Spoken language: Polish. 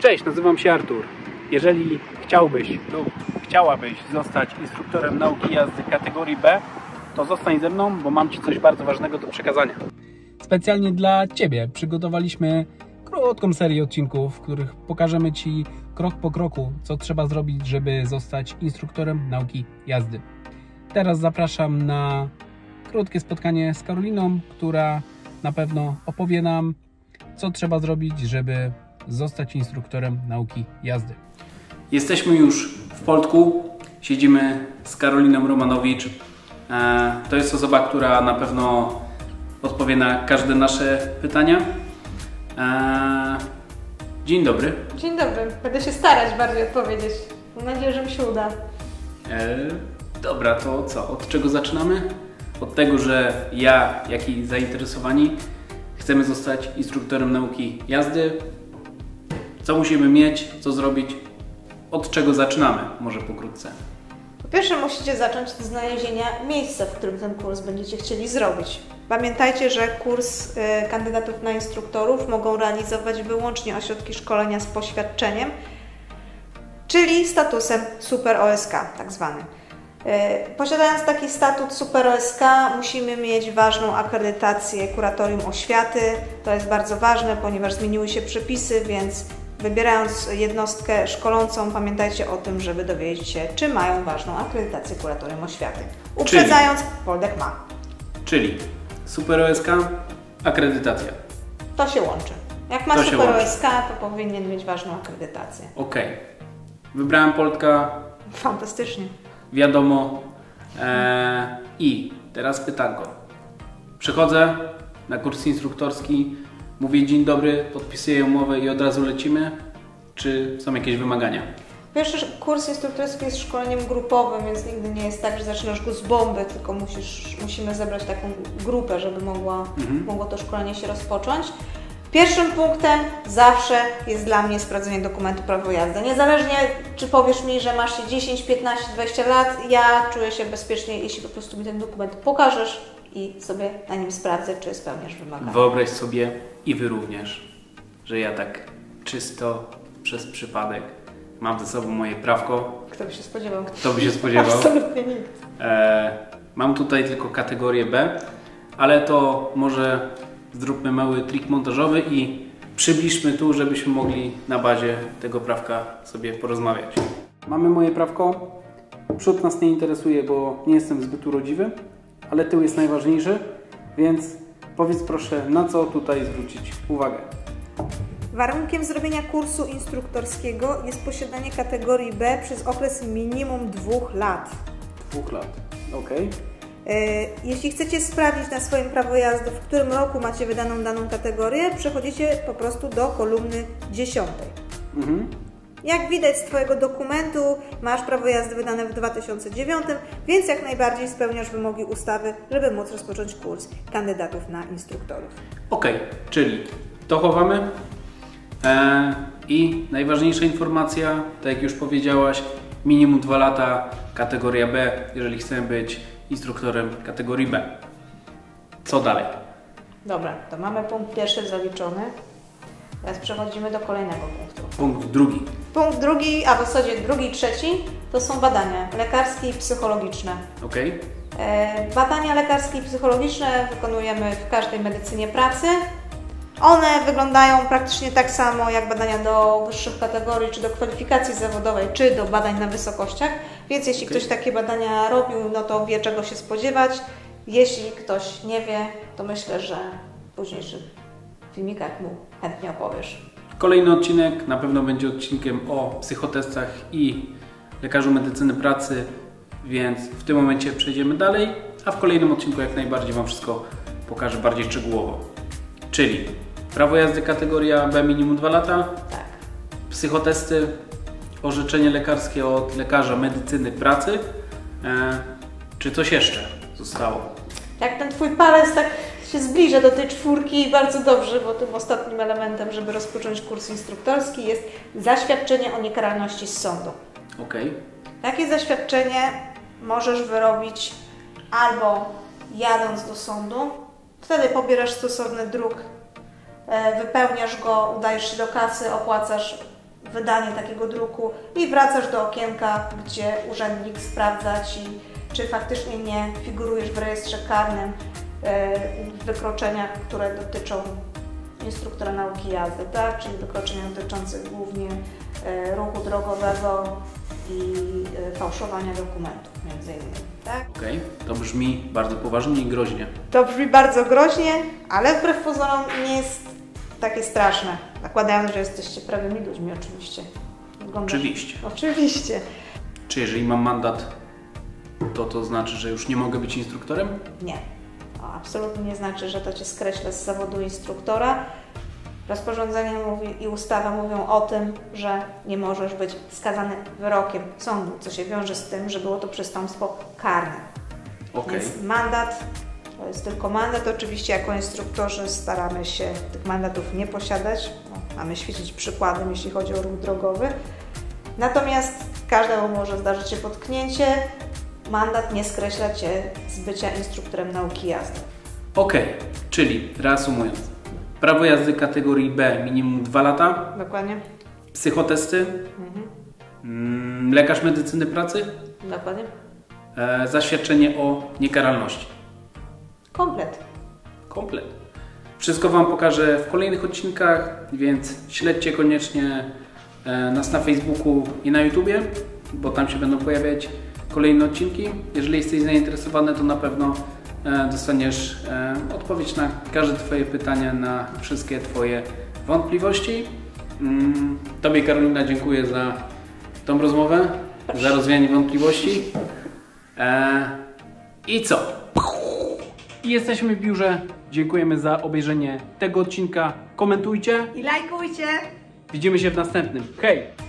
Cześć, nazywam się Artur. Jeżeli chciałbyś lub chciałabyś zostać instruktorem nauki jazdy kategorii B, to zostań ze mną, bo mam Ci coś bardzo ważnego do przekazania. Specjalnie dla Ciebie przygotowaliśmy krótką serię odcinków, w których pokażemy Ci krok po kroku, co trzeba zrobić, żeby zostać instruktorem nauki jazdy. Teraz zapraszam na krótkie spotkanie z Karoliną, która na pewno opowie nam, co trzeba zrobić, żeby zostać instruktorem nauki jazdy. Jesteśmy już w Poltku, siedzimy z Karoliną Romanowicz. To jest osoba, która na pewno odpowie na każde nasze pytania. Dzień dobry. Dzień dobry. Będę się starać bardziej odpowiedzieć. Mam nadzieję, że mi się uda. Dobra, to co? Od czego zaczynamy? Od tego, że ja, jak i zainteresowani chcemy zostać instruktorem nauki jazdy. Co musimy mieć, co zrobić? Od czego zaczynamy? Może pokrótce. Po pierwsze musicie zacząć od znalezienia miejsca, w którym ten kurs będziecie chcieli zrobić. Pamiętajcie, że kurs kandydatów na instruktorów mogą realizować wyłącznie ośrodki szkolenia z poświadczeniem, czyli statusem Super OSK tak zwanym. Posiadając taki statut Super OSK musimy mieć ważną akredytację Kuratorium Oświaty. To jest bardzo ważne, ponieważ zmieniły się przepisy, więc wybierając jednostkę szkolącą pamiętajcie o tym, żeby dowiedzieć się, czy mają ważną akredytację Kuratorium Oświaty. Uprzedzając, Poldek ma. Czyli Super OSK, akredytacja. To się łączy. Jak ma Super OSK, to powinien mieć ważną akredytację. Okej. Wybrałem Poltka. Fantastycznie. Wiadomo. I teraz pytanko. Przychodzę na kurs instruktorski, mówię dzień dobry, podpisuję umowę i od razu lecimy? Czy są jakieś wymagania? Pierwszy kurs instruktorski jest szkoleniem grupowym, więc nigdy nie jest tak, że zaczynasz go z bomby, tylko musimy zebrać taką grupę, żeby mogło to szkolenie się rozpocząć. Pierwszym punktem zawsze jest dla mnie sprawdzenie dokumentu prawo jazdy. Niezależnie, czy powiesz mi, że masz 10, 15, 20 lat, ja czuję się bezpiecznie, jeśli po prostu mi ten dokument pokażesz i sobie na nim sprawdzę, czy spełniasz wymagania. Wyobraź sobie i Wy również, że ja tak czysto, przez przypadek mam ze sobą moje prawko. Kto by się spodziewał? Kto by się spodziewał? Absolutnie nikt. Mam tutaj tylko kategorię B, ale to może zróbmy mały trik montażowy i przybliżmy tu, żebyśmy mogli na bazie tego prawka sobie porozmawiać. Mamy moje prawko. Przód nas nie interesuje, bo nie jestem zbyt urodziwy, ale tył jest najważniejszy, więc powiedz proszę, na co tutaj zwrócić uwagę. Warunkiem zrobienia kursu instruktorskiego jest posiadanie kategorii B przez okres minimum 2 lat. 2 lat, ok. Jeśli chcecie sprawdzić na swoim prawo jazdy, w którym roku macie wydaną daną kategorię, przechodzicie po prostu do kolumny 10. Jak widać z Twojego dokumentu, masz prawo jazdy wydane w 2009, więc jak najbardziej spełniasz wymogi ustawy, żeby móc rozpocząć kurs kandydatów na instruktorów. Ok, czyli to chowamy. I najważniejsza informacja, tak jak już powiedziałaś, minimum 2 lata, kategoria B, jeżeli chcemy być instruktorem kategorii B. Co dalej? Dobra, to mamy punkt pierwszy zaliczony. Teraz przechodzimy do kolejnego punktu. Punkt drugi. Punkt drugi, a w zasadzie drugi i trzeci, to są badania lekarskie i psychologiczne. Ok. Badania lekarskie i psychologiczne wykonujemy w każdej medycynie pracy. One wyglądają praktycznie tak samo jak badania do wyższych kategorii, czy do kwalifikacji zawodowej, czy do badań na wysokościach. Więc jeśli ktoś takie badania robił, no to wie, czego się spodziewać. Jeśli ktoś nie wie, to myślę, że w późniejszych filmikach mu chętnie opowiesz. Kolejny odcinek na pewno będzie odcinkiem o psychotestach i lekarzu medycyny pracy, więc w tym momencie przejdziemy dalej, a w kolejnym odcinku jak najbardziej Wam wszystko pokażę bardziej szczegółowo. Czyli prawo jazdy kategoria B minimum 2 lata, tak. Psychotesty, orzeczenie lekarskie od lekarza medycyny pracy. Czy coś jeszcze zostało? Jak ten Twój palec tak się zbliża do tej 4 bardzo dobrze, bo tym ostatnim elementem, żeby rozpocząć kurs instruktorski jest zaświadczenie o niekaralności z sądu. Ok. Takie zaświadczenie możesz wyrobić albo jadąc do sądu, wtedy pobierasz stosowny druk, wypełniasz go, udajesz się do kasy, opłacasz wydanie takiego druku i wracasz do okienka, gdzie urzędnik sprawdza Ci, czy faktycznie nie figurujesz w rejestrze karnym w wykroczeniach, które dotyczą instruktora nauki jazdy, tak? Czyli wykroczenia dotyczących głównie ruchu drogowego i fałszowania dokumentów między innymi. Tak? Okej, to brzmi bardzo poważnie i groźnie. To brzmi bardzo groźnie, ale wbrew pozorom nie jest takie straszne. Zakładając, że jesteście prawymi ludźmi oczywiście. Oczywiście. Oczywiście. Czy jeżeli mam mandat, to znaczy, że już nie mogę być instruktorem? Nie. To absolutnie nie znaczy, że to Cię skreśla z zawodu instruktora. Rozporządzenie i ustawa mówią o tym, że nie możesz być skazany wyrokiem sądu, co się wiąże z tym, że było to przestępstwo karne. Okej. Więc mandat to jest tylko mandat. Oczywiście jako instruktorzy staramy się tych mandatów nie posiadać. Mamy świecić przykładem, jeśli chodzi o ruch drogowy. Natomiast każdemu może zdarzyć się potknięcie. Mandat nie skreśla Cię z bycia instruktorem nauki jazdy. Okej, czyli reasumując. Prawo jazdy kategorii B minimum 2 lata. Dokładnie. Psychotesty. Lekarz medycyny pracy. Dokładnie. Zaświadczenie o niekaralności. Komplet. Komplet. Wszystko Wam pokażę w kolejnych odcinkach, więc śledźcie koniecznie nas na Facebooku i na YouTubie, bo tam się będą pojawiać kolejne odcinki. Jeżeli jesteś zainteresowany, to na pewno dostaniesz odpowiedź na każde Twoje pytania, na wszystkie Twoje wątpliwości. Tobie, Karolina, dziękuję za tą rozmowę, za rozwianie wątpliwości. I co? Jesteśmy w biurze. Dziękujemy za obejrzenie tego odcinka. Komentujcie I lajkujcie! Widzimy się w następnym. Hej!